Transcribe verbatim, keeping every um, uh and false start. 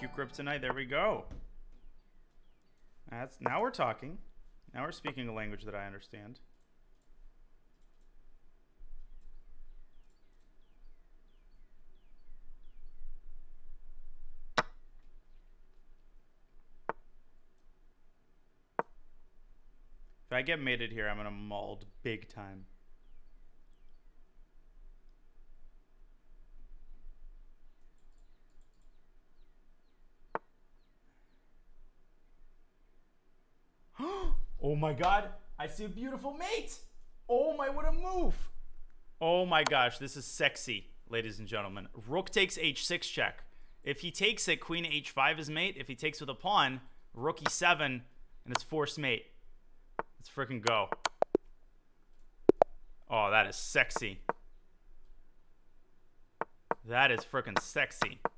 Thank you, Kryptonite. There we go. That's now we're talking. Now we're speaking a language that I understand. If I get mated here, I'm gonna mauled big time. Oh my god, I see a beautiful mate. Oh my, what a move. Oh my gosh, this is sexy, ladies and gentlemen. Rook takes h six check. If he takes it, queen h five is mate. If he takes with a pawn, rook e seven, and it's forced mate. Let's freaking go. Oh, that is sexy. That is freaking sexy.